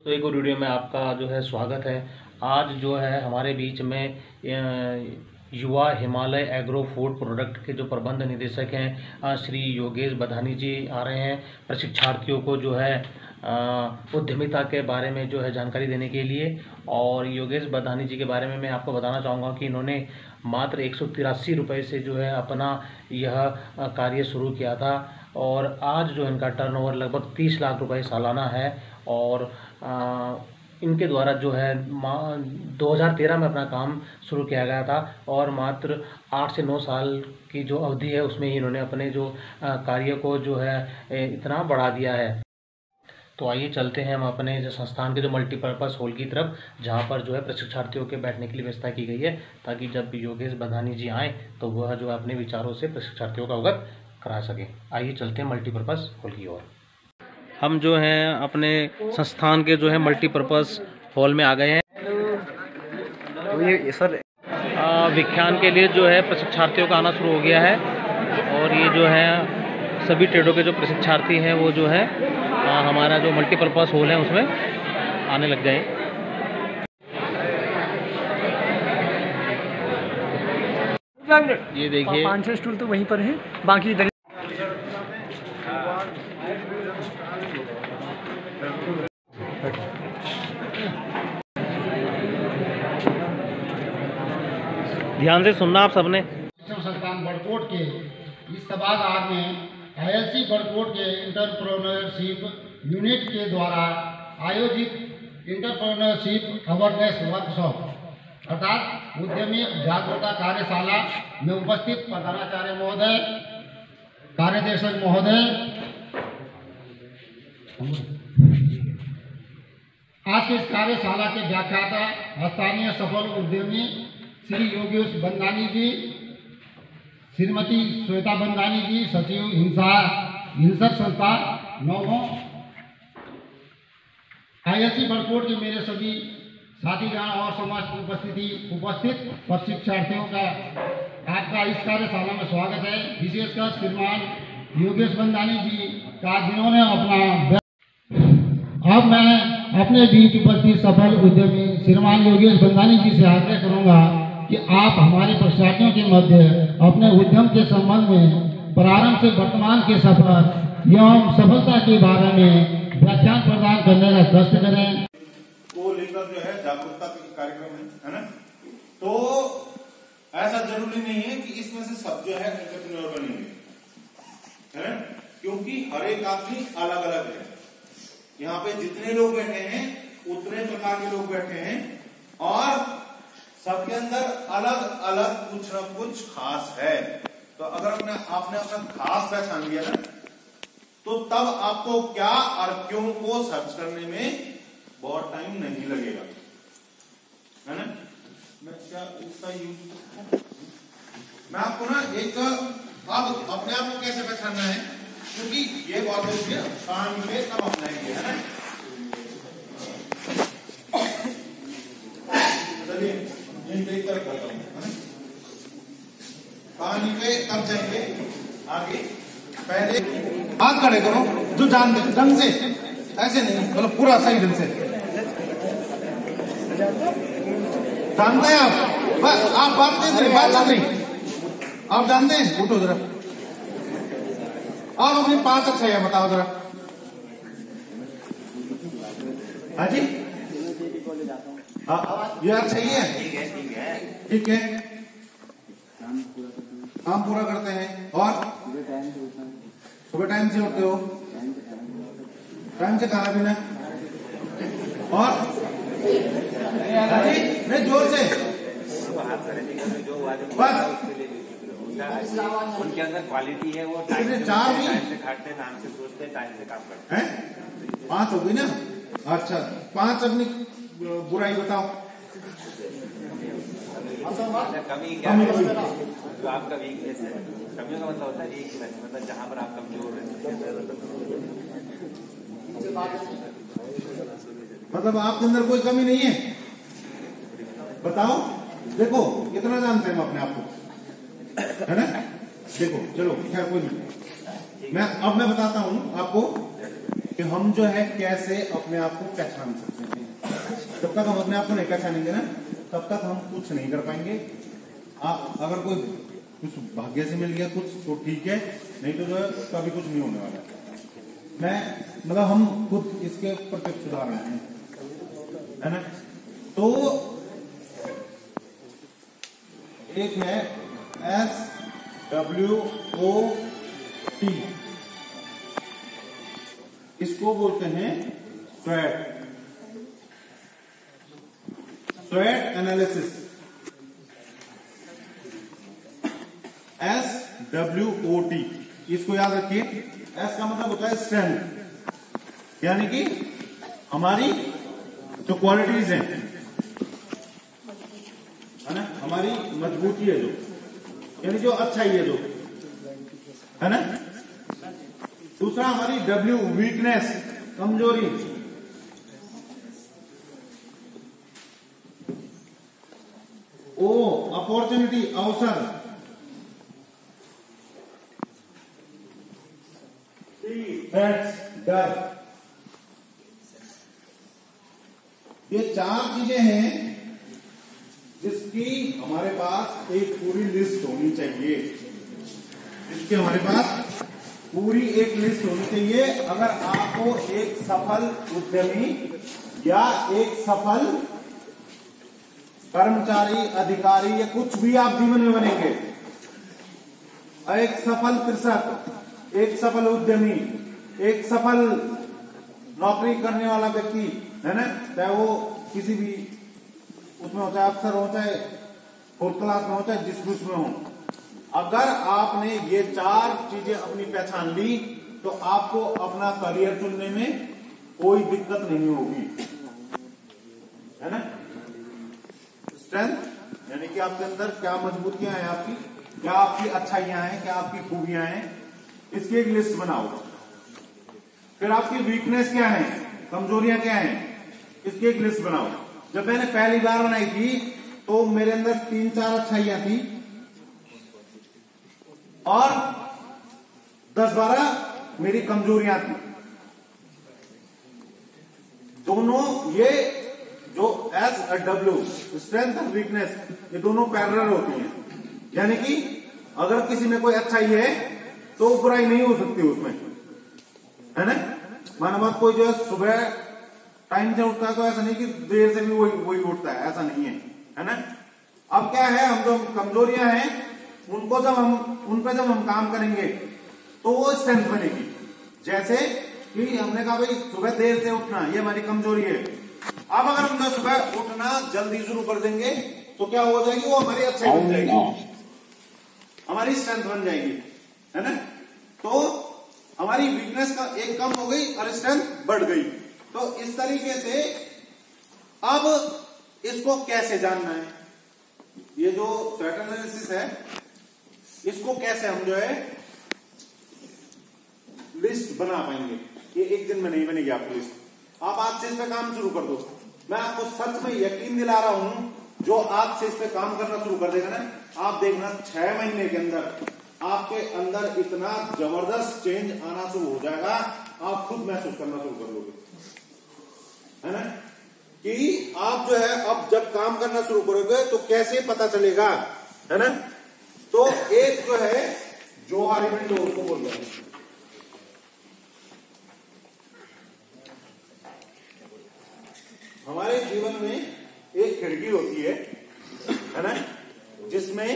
तो एक और वीडियो में आपका जो है स्वागत है। आज जो है हमारे बीच में युवा हिमालय एग्रो फूड प्रोडक्ट के जो प्रबंध निदेशक हैं श्री योगेश बधानी जी आ रहे हैं प्रशिक्षार्थियों को जो है उद्यमिता के बारे में जो है जानकारी देने के लिए। और योगेश बधानी जी के बारे में मैं आपको बताना चाहूँगा कि इन्होंने मात्र 183 रुपये से जो है अपना यह कार्य शुरू किया था और आज जो इनका टर्नओवर लगभग 30 लाख रुपए सालाना है। और इनके द्वारा जो है 2013 में अपना काम शुरू किया गया था और मात्र 8 से 9 साल की जो अवधि है उसमें ही इन्होंने अपने जो कार्य को जो है इतना बढ़ा दिया है। तो आइए चलते हैं हम अपने जो संस्थान के जो मल्टीपर्पज़ हॉल की तरफ, जहां पर जो है प्रशिक्षार्थियों के बैठने के लिए व्यवस्था की गई है ताकि जब योगेश बधानी जी आएँ तो वह जो है अपने विचारों से प्रशिक्षार्थियों का अवगत करा सकें। आइए चलते हैं मल्टीपर्पज़ हॉल की ओर। हम जो हैं अपने संस्थान के जो है मल्टीपर्पज़ हॉल में आ गए हैं। तो ये सर विज्ञान के लिए जो है प्रशिक्षार्थियों का आना शुरू हो गया है और ये जो है सभी ट्रेडों के जो प्रशिक्षार्थी हैं वो जो है हमारा जो मल्टीपर्पज़ हॉल है उसमें आने लग गए। ये देखिए 5-6 स्टूल तो वहीं पर हैं, बाकी इधर ध्यान से सुनना आप सबने। शिक्षण संस्थान बड़कोट के इस सभागार में ILC बड़कोट के इंटरप्रेन्योरशिप यूनिट के द्वारा आयोजित इंटरप्रेन्योरशिप अवेयरनेस वर्कशॉप अर्थात उद्यमी जागरूकता कार्यशाला में उपस्थित प्रधानाचार्य महोदय, कार्यदेशक महोदय, आज के इस कार्यशाला के व्याख्याता स्थानीय सफल उद्यमी श्री योगेश बंदानी जी, श्रीमती श्वेता बंदानी जी, सचिव हिंसक संस्था नौभों, ILC बड़कोट के मेरे सभी साथीगण और समस्त उपस्थित प्रशिक्षार्थियों का आपका इस कार्यशाला में स्वागत है। विशेषकर श्रीमान योगेश बंदानी जी का जिन्होंने अपना। अब मैं अपने बीच उपस्थित सफल उद्यमी श्रीमान योगेश बंदानी जी से आग्रह करूंगा कि आप हमारे प्रशिक्षार्थियों के मध्य अपने उद्यम के संबंध में प्रारंभ से वर्तमान के सफर एवं सफलता के बारे में व्याख्यान प्रदान करने का कष्ट करें। को लेकर जो है जागरूकता के कार्यक्रम है ना, तो ऐसा जरूरी नहीं है कि इसमें से सब जो है एंटरप्रेन्योर बनेंगे, है ना, क्योंकि हर एक आदमी अलग अलग है। यहाँ पे जितने लोग बैठे हैं उतने प्रकार के लोग बैठे हैं और सबके अंदर अलग अलग कुछ न कुछ खास है। तो अगर आपने अपना खास पहचान लिया ना, तो तब आपको क्या और क्यों को सर्च करने में बहुत टाइम नहीं लगेगा, है ना। मैं क्या इसका यूज मैं आपको ना एक अब अपने आप को कैसे पहचानना है, क्योंकि ये बात होती है काम में तब अपनाएंगे, है ना। चलिए देख कर करता हूँ, कहानी पे कब जाएंगे आगे। पहले हाथ खड़े करो जो जान दे ढंग से, ऐसे नहीं मतलब पूरा सही ढंग से जानते हैं आप। आप बात नहीं, बात चल रही, आप जानते हैं। उठो जरा, आप अपनी 5 अच्छा है बताओ जरा। हाँ जी, हाँ ये अच्छा ही है, ठीक है। काम पूरा करते हैं और सुबह टाइम से उठते हो, टाइम से खाना पीना और नहीं जोर से बस उनके अंदर क्वालिटी है, वो चार भी टाइम से खाते, टाइम से सोचते, टाइम से काम करते हैं। 5 हो गई ना, अच्छा 5 अपनी बुराई बताओ। कमी क्या है, जो आपका वीकनेस है। कमियों का मतलब होता है वीकनेस, मतलब जहाँ पर आप कमजोर हैं, मतलब आपके अंदर कोई कमी नहीं है, बताओ। देखो कितना जानते हैं हम अपने आप को, है ना। देखो चलो खैर कोई नहीं, मैं बताता हूँ आपको कि हम जो है कैसे अपने आप को पहचान सकते हैं। जब तक हम अपने आप को नहीं पहचानेंगे ना, तब तक हम कुछ नहीं कर पाएंगे। अगर कोई कुछ भाग्य से मिल गया कुछ तो ठीक है, नहीं तो जो है कभी कुछ नहीं होने वाला। मैं मतलब हम खुद इसके प्रत्यक्ष उदाहरण हैं, है ना। तो एक है SWOT, इसको बोलते हैं स्वैट एनालिसिस। SWOT, इसको याद रखिए। एस का मतलब होता है स्ट्रेंथ, यानी कि हमारी जो क्वालिटीज हैं, है ना, हमारी मजबूती है जो, यानी जो अच्छाई है जो, है ना। दूसरा हमारी W वीकनेस, कमजोरी। O अपॉर्चुनिटी, अवसर। थ्रेट्स, डर। ये 4 चीजें हैं जिसकी हमारे पास एक पूरी लिस्ट होनी चाहिए, जिसकी हमारे पास पूरी एक लिस्ट होनी चाहिए। अगर आपको एक सफल उद्यमी या एक सफल कर्मचारी, अधिकारी या कुछ भी आप जीवन में बनेंगे, एक सफल कृषक, एक सफल उद्यमी, एक सफल नौकरी करने वाला व्यक्ति, है ना, चाहे वो किसी भी उसमें हो, चाहे अफसर हो, चाहे 4th क्लास में हो, चाहे जिस उसमें हो, अगर आपने ये 4 चीजें अपनी पहचान ली तो आपको अपना करियर चुनने में कोई दिक्कत नहीं होगी, है ना। स्ट्रेंथ यानी कि आपके अंदर क्या मजबूतियां हैं, आपकी क्या आपकी अच्छाइयां हैं, क्या आपकी खूबियां हैं, इसकी एक लिस्ट बनाओ। फिर आपकी वीकनेस क्या है, कमजोरियां क्या हैं, इसकी एक लिस्ट बनाओ। जब मैंने पहली बार बनाई थी तो मेरे अंदर 3-4 अच्छाइयां थी और 10-12 मेरी कमजोरियां थी। दोनों ये जो S और W, स्ट्रेंथ और वीकनेस, ये दोनों पैरेलल होती हैं। यानी कि अगर किसी में कोई अच्छाई है तो बुराई नहीं हो सकती उसमें, है ना। मानो बात कोई जो है सुबह टाइम से उठता है तो ऐसा नहीं कि देर से भी वही उठता है, ऐसा नहीं है ना। अब क्या है, हम जो कमजोरियां हैं उनको उन पर जब हम काम करेंगे तो वो स्ट्रेंथ बनेगी। जैसे कि हमने कहा भाई सुबह देर से उठना, ये हमारी कमजोरी है। अब अगर हम सुबह उठना जल्दी शुरू कर देंगे तो क्या हो जाएगी, वो हमारी अच्छाई बन जाएगी, हमारी स्ट्रेंथ बन जाएगी, है ना। तो हमारी वीकनेस का एक कम हो गई और स्ट्रेंथ बढ़ गई। तो इस तरीके से अब इसको कैसे जानना है, ये जो स्वैट एनालिसिस है, इसको कैसे हम जो है लिस्ट बना पाएंगे। ये एक दिन में नहीं बनेगी आपकी लिस्ट, आप आज से इस पे काम शुरू कर दो। मैं आपको सच में यकीन दिला रहा हूं, जो आज से इस पे काम करना शुरू कर देगा ना, आप देखना 6 महीने के अंदर आपके अंदर इतना जबरदस्त चेंज आना शुरू हो जाएगा, आप खुद महसूस करना शुरू कर लोगे, है ना। कि आप जो है अब जब काम करना शुरू करोगे तो कैसे पता चलेगा, है ना। तो एक जो है जोहारी विंडो उसको बोलते हैं। हमारे जीवन में एक खिड़की होती है ना, जिसमें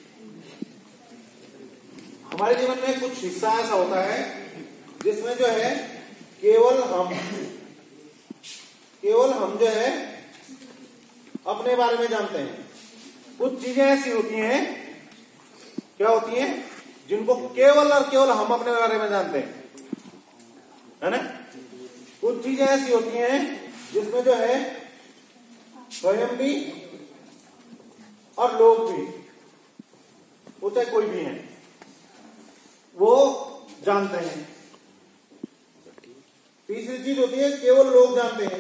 हमारे जीवन में कुछ हिस्सा ऐसा होता है जिसमें जो है केवल हम जो है अपने बारे में जानते हैं। कुछ चीजें ऐसी होती हैं, क्या होती हैं, जिनको केवल और केवल हम अपने बारे में जानते हैं, है ना। कुछ चीजें ऐसी होती हैं जिसमें जो है स्वयं भी और लोग भी, वो चाहे कोई भी है, वो जानते हैं। तीसरी चीज होती है केवल लोग जानते हैं।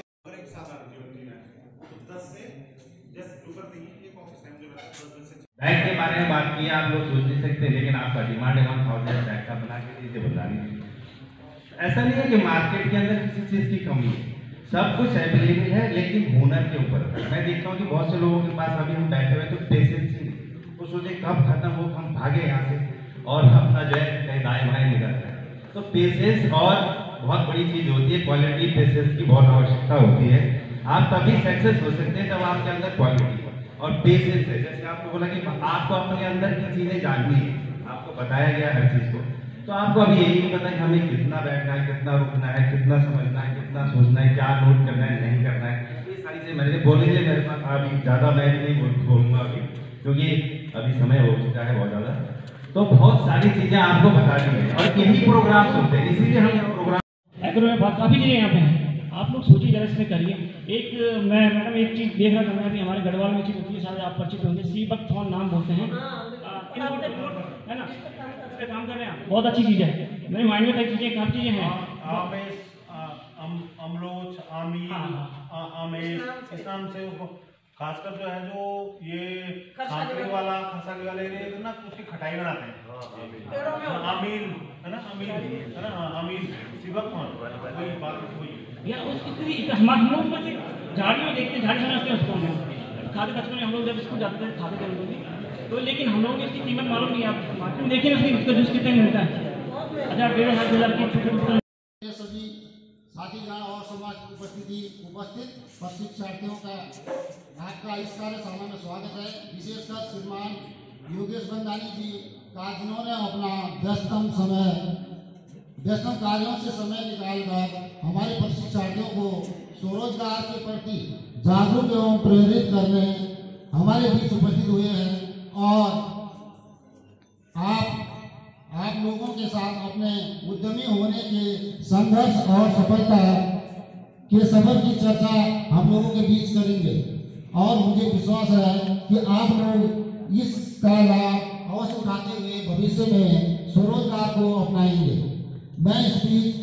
बैग के बारे में बात की, आप लोग सोच नहीं सकते, लेकिन आपका डिमांड है 1000 बैग का, बना के दीजिए, बता दीजिए। ऐसा नहीं है कि मार्केट के अंदर किसी चीज़ की कमी है, सब कुछ अवेलेबल है, लेकिन हुनर के ऊपर है। मैं देखता हूँ कि बहुत से लोगों के पास अभी हम बैठे हुए तो पेशेंस ही नहीं, वो सोचे कब खत्म हो, हम भागे यहाँ से और अपना जो है कहीं दाएं बाएं निकल रहे हैं। तो पेशेंस और बहुत बड़ी चीज़ होती है, क्वालिटी पेशेंस की बहुत आवश्यकता होती है। आप तभी सक्सेस हो सकते हैं जब आपके अंदर क्वालिटी और पेशेंस है। जैसे आपको बोला कि आपको अपने अंदर की चीज़ें जाननी है, आपको बताया गया हर चीज़ को, तो आपको अभी यही नहीं पता कि हमें कितना बैठना है, कितना रुकना है, कितना समझना है, कितना सोचना है, क्या नोट करना है, नहीं करना है। ये सारी चीज़ें मैंने बोल लीजिए, मेरे पास अभी ज़्यादा मैं भी नहीं बोलूँगा अभी, क्योंकि अभी समय हो चुका है बहुत ज़्यादा। तो बहुत सारी चीज़ें आपको बता दी है और यही प्रोग्राम्स होते हैं, इसीलिए हम प्रोग्राम एग्रो में काफ़ी चीज़ें यहाँ पे हैं, आप लोग सोचिए जरा इसमें करिए। एक मैं मैडम एक चीज़ देख रहा था मैं अभी, हमारे गढ़वाल में चीज़ होती है, शायद आप परिचित होंगे, सीबक थॉन नाम बोलते हैं, है ना, इस पे काम कर रहे हैं आप, बहुत अच्छी चीज़ है। मेरे माइंड में कई चीज़ें काफ़ी चीज़ें हैं, अमलोच, आमीर, आमेश, इस नाम से उसको खासकर जो है जो ये खांसले वाला एरिया है ना, उसकी खटाई बनाते हैं। आमीर है ना, आमीर है ना, आमीर सीबक थॉन, वही बात वही या उस इतनी हम लोग बस झाड़ियों देखते हैं, झाड़ी समझते हैं उसको, हम खाद बचपन में हम लोग जब स्कूल जाते थे खाते थे लोग, तो लेकिन हम लोगों को इसकी कीमत मालूम नहीं है। आप मार्केट में देखिए ना, उसका जूस कितने मिलता है, 1000-1500 की छोटे सभी साथीगण और समाज की उपस्थित प्रशिक्षार्थियों का आपका इस कार्यशाला में स्वागत है। विशेषकर श्रीमान योगेश बंदानी जी का, जिन्होंने अपना व्यस्तम कार्यों से समय निकालकर हमारे प्रशिक्षार्थियों को स्वरोजगार के प्रति जागरूक एवं प्रेरित करने हमारे बीच उपस्थित हुए हैं और आप लोगों के साथ अपने उद्यमी होने के संघर्ष और सफलता के सफर की चर्चा हम लोगों के बीच करेंगे और मुझे विश्वास है कि आप लोग इसका लाभ अवश्य उठाते हुए भविष्य में स्वरोजगार को अपनाएंगे। मैं इस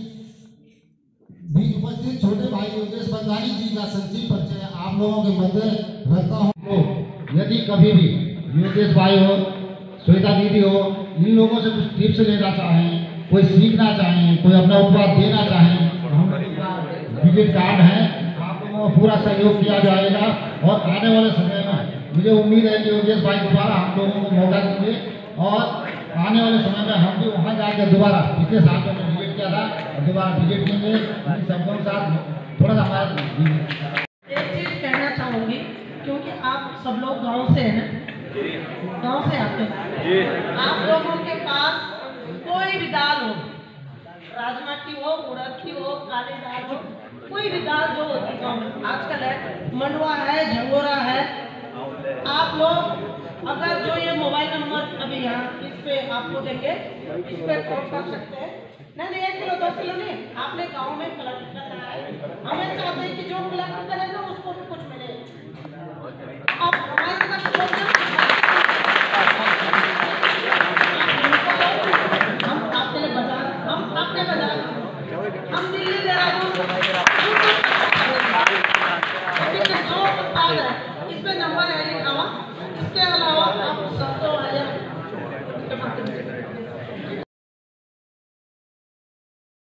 बीच उपस्थित छोटे भाई योगेश बंदानी जी का संक्षिप्त परिचय आप लोगों के मध्य रखता हूँ। यदि कभी भी योगेश भाई हो, श्वेता दीदी हो, इन लोगों से कुछ टिप्स लेना चाहें, कोई सीखना चाहें, कोई अपना उत्पाद देना चाहें, तो हम विजिट कार्ड है, आप लोगों को पूरा सहयोग किया जाएगा। और आने वाले समय में मुझे उम्मीद है कि योगेश भाई दोबारा हम लोगों को मौका देंगे और आने वाले समय में हम भी वहाँ जाकर दोबारा, पिछले साल में हमने विजिट किया था और दोबारा विजिट करेंगे, इन सबको साथ थोड़ा सा हमारा एक चीज़ कहना चाहूँगी, क्योंकि आप सब लोग गाँव से हैं, गाँव से आते हैं, आप लोगों के पास कोई भी दाल हो, राजमा की हो, उड़द की हो, काली दाल हो, कोई भी दाल जो होती गाँव में आजकल है, मंडवा है, झंगोरा है, आप लोग अगर जो ये मोबाइल नंबर अभी यहाँ इस पे आपको देंगे, इस पे कॉल कर सकते हैं। नहीं 1 किलो 2 किलो नहीं, आपने गाँव में कलेक्ट करना है, हमें चाहते हैं कि जो कलेक्ट करेगा उसको भी कुछ मिले। आप